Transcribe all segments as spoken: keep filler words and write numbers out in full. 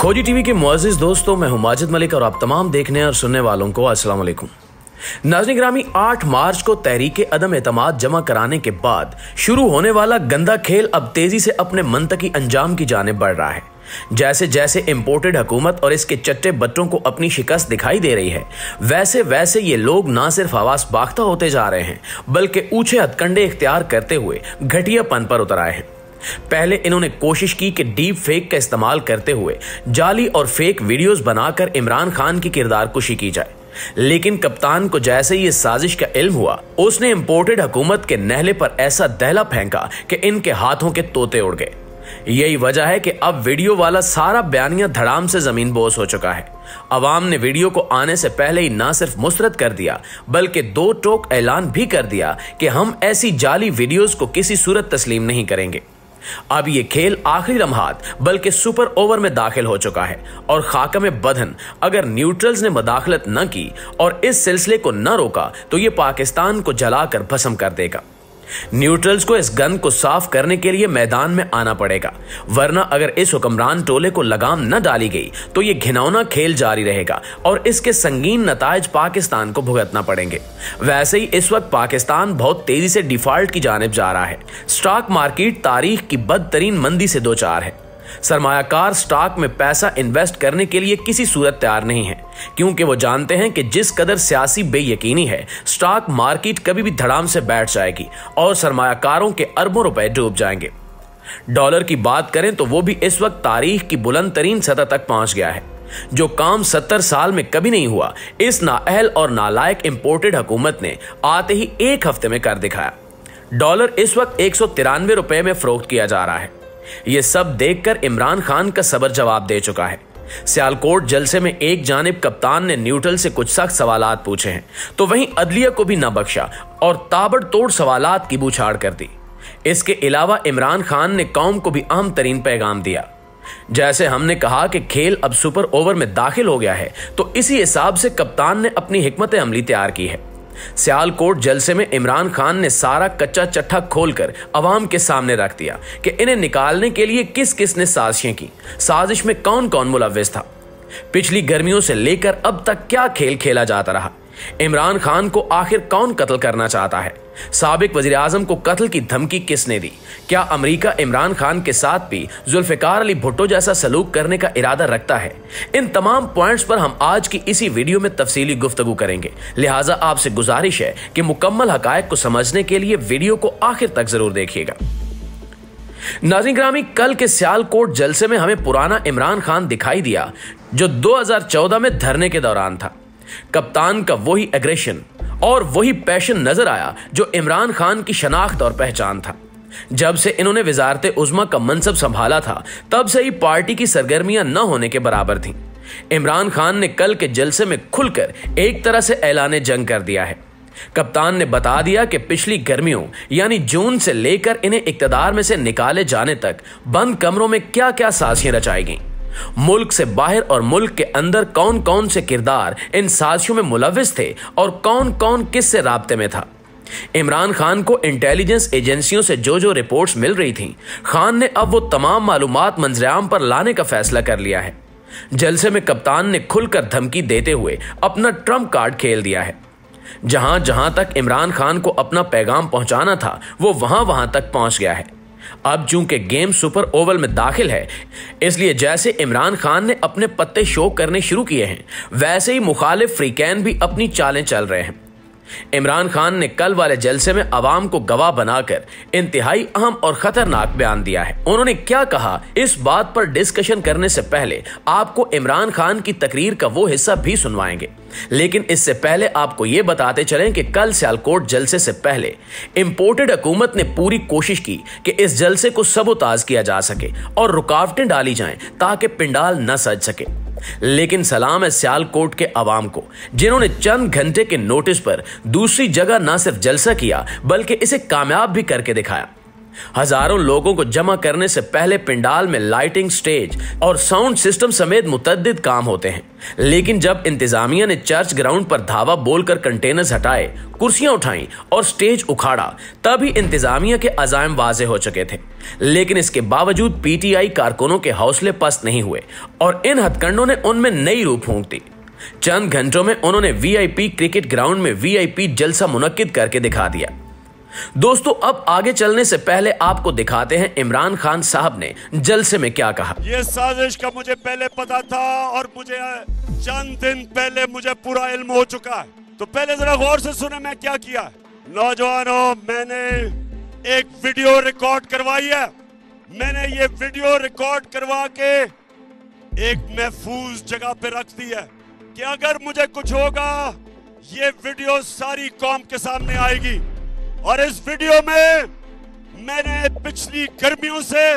खोजी टीवी के मुअज़्ज़िज़ दोस्तों, मैं हूं माजिद मलिक और आप तमाम देखने और सुनने वालों को अस्सलाम वालेकुम। नाज़रीन ग्रामी, आठ मार्च को तहरीके अदम एतमाद जमा कराने के बाद शुरू होने वाला गंदा खेल अब तेजी से अपने मंतकी अंजाम की जानिब बढ़ रहा है। जैसे जैसे इंपोर्टेड हुकूमत और इसके चट्टे बच्चों को अपनी शिकस्त दिखाई दे रही है, वैसे वैसे ये लोग ना सिर्फ हवास बाख्ता होते जा रहे हैं, बल्कि ऊंचे हथकंडे इख्तियार करते हुए घटियापन पर उतर आए हैं। पहले इन्होंने कोशिश की कि डीप फेक का इस्तेमाल करते हुए जाली और फेक वीडियोस बनाकर इमरान खान की किरदार कुशी की जाए, लेकिन कप्तान को जैसे ही इस साजिश का इल्म हुआ, उसने इंपोर्टेड हुकूमत के नहले पर ऐसा दहला फेंका कि इनके हाथों के तोते उड़ गए। यही वजह है कि अब वीडियो वाला सारा बयानिया धड़ाम से जमीन बोस हो चुका है। अवाम ने वीडियो को आने से पहले ही ना सिर्फ मुस्तरद कर दिया, बल्कि दो टोक ऐलान भी कर दिया कि हम ऐसी जाली वीडियोस को किसी सूरत तस्लीम नहीं करेंगे। अब ये खेल आखिरी लम्हात बल्कि सुपर ओवर में दाखिल हो चुका है और खाका में बदहन अगर न्यूट्रल्स ने मदाखलत न की और इस सिलसिले को न रोका तो ये पाकिस्तान को जलाकर भस्म कर देगा। न्यूट्रल्स को इस गन को साफ करने के लिए मैदान में आना पड़ेगा, वरना अगर इस हुक्मरान टोले को लगाम न डाली गई तो ये घिनौना खेल जारी रहेगा और इसके संगीन नतायज पाकिस्तान को भुगतना पड़ेंगे। वैसे ही इस वक्त पाकिस्तान बहुत तेजी से डिफॉल्ट की जानिब जा रहा है। स्टॉक मार्केट तारीख की बदतरीन मंदी से दो चार है। सरमायाकार स्टॉक में पैसा इन्वेस्ट करने के लिए किसी सूरत तैयार नहीं है, क्योंकि वो जानते हैं कि जिस कदर सियासी बेयकीनी है, स्टॉक मार्केट कभी भी धड़ाम से बैठ जाएगी और सरमायाकारों के अरबों रुपए डूब जाएंगे। डॉलर की बात करें तो वो भी इस वक्त तारीख की बुलंद तरीन सतह तक पहुंच गया है। जो काम सत्तर साल में कभी नहीं हुआ, इस नाअहल और नालायक इंपोर्टेड हुकूमत ने आते ही एक हफ्ते में कर दिखाया। डॉलर इस वक्त एक सौ तिरानवे रुपए में फरोख्त किया जा रहा है। ये सब देखकर इमरान खान का सबर जवाब दे चुका है। सियालकोट जलसे में एक जानिब कप्तान ने न्यूट्रल से कुछ सख्त सवालात पूछे हैं, तो वहीं अदलिया को भी न बख्शा और ताबड़तोड़ सवालात की बूछाड़ कर दी। इसके अलावा इमरान खान ने कौम को भी अहम तरीन पैगाम दिया। जैसे हमने कहा कि खेल अब सुपर ओवर में दाखिल हो गया है, तो इसी हिसाब से कप्तान ने अपनी हिकमत अमली तैयार की है। सियालकोट जलसे में इमरान खान ने सारा कच्चा चट्टा खोलकर अवाम के सामने रख दिया कि इन्हें निकालने के लिए किस किस ने साजिशें की, साजिश में कौन कौन मुलव्विस था, पिछली गर्मियों से लेकर अब तक क्या खेल खेला जाता रहा, इमरान खान को आखिर कौन कत्ल करना चाहता है, साबिक वजीर आजम को कत्ल की धमकी किसने दी, क्या अमेरिका इमरान खान के साथ भी जुल्फिकार अली भुट्टो जैसा सलूक करने का इरादा रखता है। इन तमाम पॉइंट्स पर हम आज की इसी वीडियो में तफसीली गुफ्तगू करेंगे, लिहाजा आपसे गुजारिश है कि मुकम्मल हकायक को समझने के लिए वीडियो को आखिर तक जरूर देखिएगा। नाज़रीन ग्रामी, कल के सियालकोट जलसे में हमें पुराना इमरान खान दिखाई दिया जो दो हजार चौदह में धरने के दौरान था। कप्तान का वही एग्रेशन और वही पैशन नजर आया जो इमरान खान की शनाख्त और पहचान था। जब से इन्होंने वजारत उज़्मा का मनसब संभाला था, तब से ही पार्टी की सरगर्मियां न होने के बराबर थीं। इमरान खान ने कल के जलसे में खुलकर एक तरह से ऐलान जंग कर दिया है। कप्तान ने बता दिया कि पिछली गर्मियों यानी जून से लेकर इन्हें इक्तदार में से निकाले जाने तक बंद कमरों में क्या क्या साजिशें रचाई गईं, मुल्क से बाहर और मुल्क के अंदर कौन कौन से किरदार इन साजिशों में मुलव्विस थे और कौन कौन किस से राब्ते में था। इमरान खान को इंटेलिजेंस एजेंसियों से जो जो रिपोर्ट्स मिल रही थीं, खान ने अब वो तमाम मालूमात मंजरेआम पर लाने का फैसला कर लिया है। जलसे में कप्तान ने खुलकर धमकी देते हुए अपना ट्रम्प कार्ड खेल दिया है। जहां जहां तक इमरान खान को अपना पैगाम पहुंचाना था, वो वहां वहां तक पहुंच गया है। अब चूंकि गेम सुपर ओवर में दाखिल है, इसलिए जैसे इमरान खान ने अपने पत्ते शो करने शुरू किए हैं, वैसे ही मुखालिफ फ्रीकैन भी अपनी चालें चल रहे हैं। इमरान खान ने कल वाले जलसे में अवाम को गवाह बनाकर इंतहाई अहम और खतरनाक बयान दिया है। उन्होंने क्या कहा, इस बात पर डिस्कशन करने से पहले आपको इमरान खान की तकरीर का वो हिस्सा भी सुनवाएंगे, लेकिन इससे पहले आपको ये बताते चलें कि कल सियालकोट जलसे से पहले इंपोर्टेड हुकूमत ने पूरी कोशिश की कि इस जलसे को सबोताज किया जा सके और रुकावटें डाली जाएं ताकि पिंडाल न सज सके। लेकिन सलाम है सियालकोट के अवाम को, जिन्होंने चंद घंटे के नोटिस पर दूसरी जगह न सिर्फ जलसा किया बल्कि इसे कामयाब भी करके दिखाया। हजारों लोगों को जमा करने से पहले पंडाल में लाइटिंग, स्टेज और साउंड सिस्टम समेत मुतद्दिद काम होते हैं। लेकिन जब इंतजामिया ने चर्च ग्राउंड पर धावा बोलकर कंटेनर्स हटाए, कुर्सियां उठाई और स्टेज उखाड़ा, तभी इंतजामिया के अज़ाइम वाज़े हो चुके थे। लेकिन इसके बावजूद पीटीआई कारकुनों के हौसले पस्त नहीं हुए और इन हथकंडों ने उनमें नई रूह फूंक दी। चंद घंटों में उन्होंने वीआईपी क्रिकेट ग्राउंड में वीआईपी जलसा मुनक्किद करके दिखा दिया। दोस्तों, अब आगे चलने से पहले आपको दिखाते हैं इमरान खान साहब ने जलसे में क्या कहा। ये साजिश का मुझे पहले पता था और मुझे चंद दिन पहले मुझे पूरा इल्म हो चुका है। तो पहले जरा गौर से सुने मैं क्या किया। नौजवानों, मैंने एक वीडियो रिकॉर्ड करवाई है। मैंने ये वीडियो रिकॉर्ड करवा के एक महफूज जगह पे रख दी है कि अगर मुझे कुछ होगा ये वीडियो सारी कौम के सामने आएगी। और इस वीडियो में मैंने पिछली गर्मियों से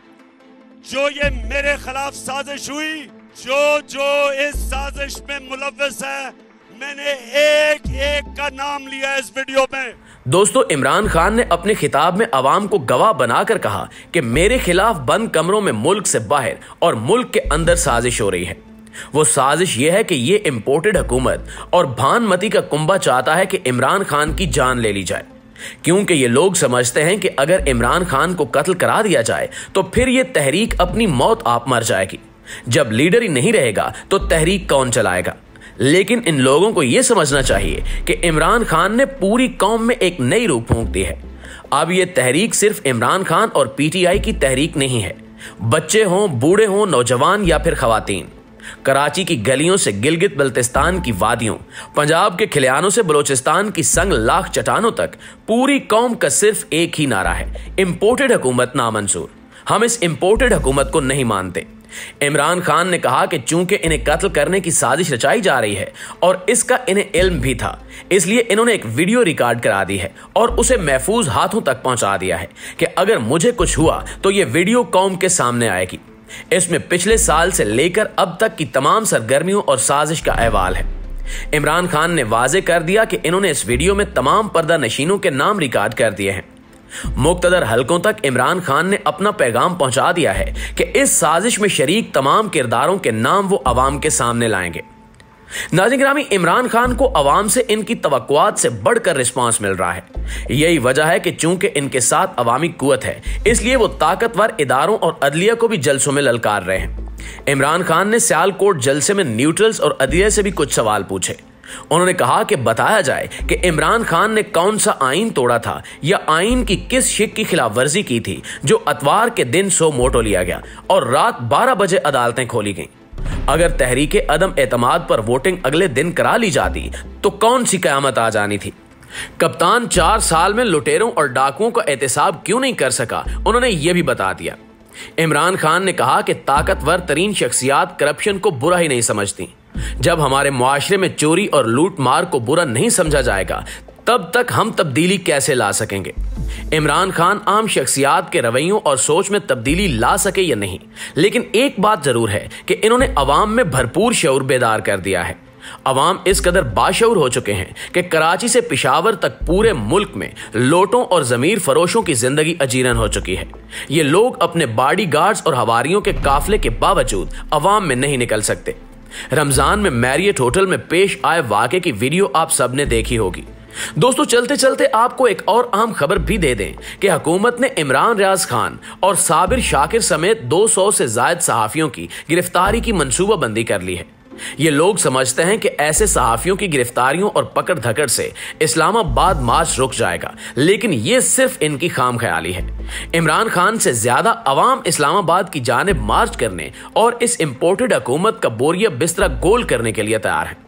जो ये मेरे खिलाफ साजिश हुई, जो जो इस साजिश में मुलव्वस है, मैंने एक एक का नाम लिया इस वीडियो में। दोस्तों, इमरान खान ने अपने खिताब में अवाम को गवाह बनाकर कहा कि मेरे खिलाफ बंद कमरों में मुल्क से बाहर और मुल्क के अंदर साजिश हो रही है। वो साजिश यह है कि ये इंपोर्टेड हुकूमत और भानमती का कुंबा चाहता है कि इमरान खान की जान ले ली जाए, क्योंकि ये लोग समझते हैं कि अगर इमरान खान को कत्ल करा दिया जाए तो फिर ये तहरीक अपनी मौत आप मर जाएगी। जब लीडर ही नहीं रहेगा तो तहरीक कौन चलाएगा। लेकिन इन लोगों को यह समझना चाहिए कि इमरान खान ने पूरी कौम में एक नई रूह फूंक दी है। अब यह तहरीक सिर्फ इमरान खान और पीटीआई की तहरीक नहीं है। बच्चे हों, बूढ़े हों, नौजवान या फिर खवातीन, कराची की गलियों से गिलगित बल्तिस्तान की वादियों, पंजाब के खलियानों से बलोचिस्तान की संग लाख चट्टानों तक पूरी कौम का सिर्फ एक ही नारा है, इंपोर्टेड हुकूमत नामंजूर। हम इस इंपोर्टेड हुकूमत को नहीं मानते। इमरान खान ने कहा कि चूंकि इन्हें कत्ल करने की साजिश रचाई जा रही है और इसका इन्हें इल्म भी था, इसलिए इन्होंने एक वीडियो रिकॉर्ड करा दी है और उसे महफूज हाथों तक पहुंचा दिया है कि अगर मुझे कुछ हुआ तो यह वीडियो कौम के सामने आएगी। इसमें पिछले साल से लेकर अब तक की तमाम सरगर्मियों और साजिश का अहवाल है। इमरान खान ने वाजे कर दिया कि इन्होंने इस वीडियो में तमाम पर्दा नशीनों के नाम रिकॉर्ड कर दिए हैं। मुक्तदर हलकों तक इमरान खान ने अपना पैगाम पहुंचा दिया है कि इस साजिश में शरीक तमाम किरदारों के नाम वो अवाम के सामने लाएंगे। नाज़रीन गिरामी, इमरान खान को अवाम से इनकी तवक्कुआत से बढ़कर रिस्पांस मिल रहा है। यही वजह है कि चूंकि इनके साथ अवामी कुव्वत है, इसलिए वो ताकतवर इदारों और अदलिया को भी जलसों में ललकार रहे हैं। इमरान खान ने सियालकोट जलसे में न्यूट्रल्स और अदलिया से भी कुछ सवाल पूछे। उन्होंने कहा कि बताया जाए कि इमरान खान ने कौन सा आइन तोड़ा था या आइन की किस शिक की खिलाफ वर्जी की थी जो अतवार के दिन सो मोटो लिया गया और रात बारह बजे अदालतें खोली गईं। अगर तहरीके अदम एतमाद पर वोटिंग अगले दिन करा ली जाती तो कौन सी कयामत आ जानी थी। कप्तान चार साल में लुटेरों और डाकुओं का एहतसाब क्यों नहीं कर सका, उन्होंने यह भी बता दिया। इमरान खान ने कहा कि ताकतवर तरीन शख्सियात करप्शन को बुरा ही नहीं समझती। जब हमारे मुआशरे में चोरी और लूट मार को बुरा नहीं समझा जाएगा, तब तक हम तब्दीली कैसे ला सकेंगे। इमरान खान आम शख्सियात के रवैयों और सोच में तब्दीली ला सके या नहीं, लेकिन एक बात जरूर है कि इन्होंने अवाम में भरपूर शऊर बेदार कर दिया है। अवाम इस कदर बाशऊर हो चुके हैं कि कराची से पिशावर तक पूरे मुल्क में लोटों और जमीर फरोशों की जिंदगी अजीरन हो चुकी है। ये लोग अपने बॉडी गार्ड्स और हवारियों के काफिले के बावजूद अवाम में नहीं निकल सकते। रमजान में मैरियट होटल में पेश आए वाक़े की वीडियो आप सबने देखी होगी। दोस्तों, चलते चलते आपको एक और अहम खबर भी दे दें कि हुकूमत ने इमरान रियाज खान और साबिर शाकिर समेत दो सौ से जायद सहाफियों की गिरफ्तारी की मंसूबाबंदी कर ली है। ये लोग समझते हैं कि ऐसे सहाफियों की गिरफ्तारियों और पकड़ धकड़ से इस्लामाबाद मार्च रुक जाएगा, लेकिन ये सिर्फ इनकी खाम ख्याली है। इमरान खान से ज्यादा अवाम इस्लामाबाद की जानिब मार्च करने और इस इंपोर्टेड हुकूमत का बोरिया बिस्तरा गोल करने के लिए तैयार है।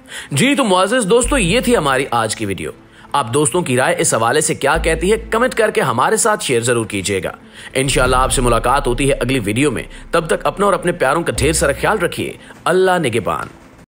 जी तो मुआज़िज़ दोस्तों, ये थी हमारी आज की वीडियो। आप दोस्तों की राय इस हवाले से क्या कहती है, कमेंट करके हमारे साथ शेयर जरूर कीजिएगा। इंशाल्लाह आपसे मुलाकात होती है अगली वीडियो में। तब तक अपना और अपने प्यारों का ढेर सारा ख्याल रखिए। अल्लाह निगहबान।